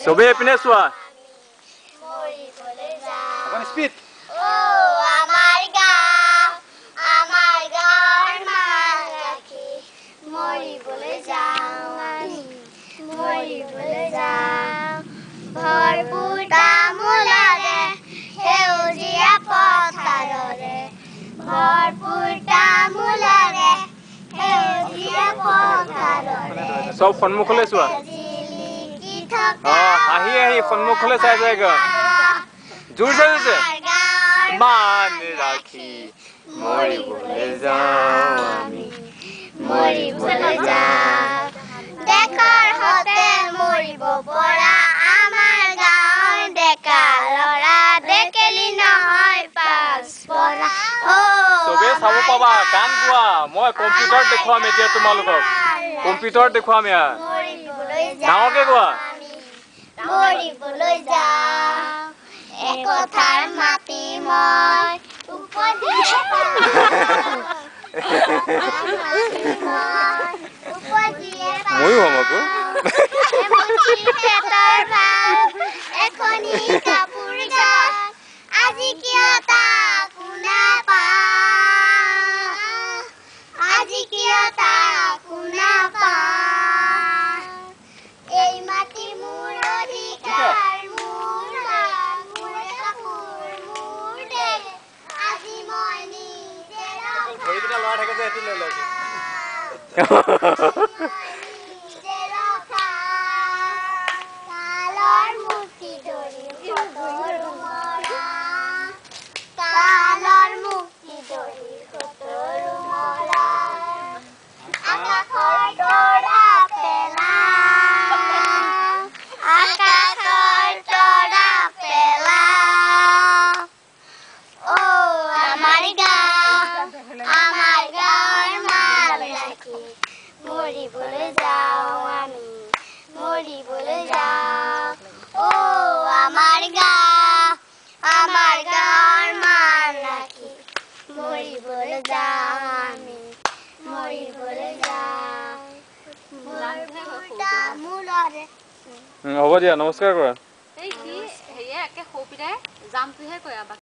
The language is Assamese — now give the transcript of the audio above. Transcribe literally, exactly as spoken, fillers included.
চবে এপিনে চোৱা মৰিবলৈ যাওঁ অকণ স্পিড ও আমাৰ গাঁও আমাৰ গাঁৱৰ মান ৰাখি মৰিবলৈ যাওঁ আমি মৰিবলৈ যাওঁ ভৰপূৰ তামোলেৰে সেউজীয়া পথাৰেৰে ভৰপূৰ তামোলেৰে সেউজীয়া পথাৰেৰে সব সন্মুখলৈ চোৱা জিলিকি থকা অ আহি আহি সন্মুখলৈ চাই যায়গা জোৰ জোৰছে মান ৰাখি মৰিবলৈ যাওঁ আমি মৰিবলৈ যাওঁ দেশৰ হতে মৰিব পৰা আমাৰ গাঁৱৰ ডেকা ল'ৰা ডেকেলি নহয় পাছ পৰা চবে চাব পাবা গান গোৱা মই কম্পিউটাৰত দেখুৱাম এতিয়া তোমালোকক কম্পিউটাৰত দেখুৱাম ইয়া ডাঙৰকে গোৱা মৰিবলৈ যাওঁ একথাৰ মাটি মই উপজিয়ে ময়ো হম আকৌ এখনি কাপোৰ গান আজি কিয় তাক শুনা পাওঁ আজি কিয় তাক শুনা পাওঁ এই মাটি মোৰ অধিকাৰ মোৰ গান মোৰ কাপোৰ মোৰ দেশ আজি মই নিজে ভৰিকেইটা লৰা থাকে যে এটি লৈ লওক নিজে ৰখা কালৰ মুক্তি ধৰি সতৰো মৰা কালৰ মুক্তি ধৰি সতৰো মৰা আকাশৰ তৰা পেলা আকাশৰ তৰা পেলা ও আমাৰ গাঁও আমাৰ গাঁৱৰ মান ৰাখি মৰিবলৈ যাওঁ আমি মৰিবলৈ যাওঁ ও আমাৰ গাঁও আমাৰ গাঁৱৰ মান ৰাখি মৰিবলৈ যাওঁ আমি মৰিবলৈ যাওঁ তামোলৰে হ'ব দিয়া নমস্কাৰ কৰা এই কি হেয়ে একে সৌপিৰাই জামটোহে কয়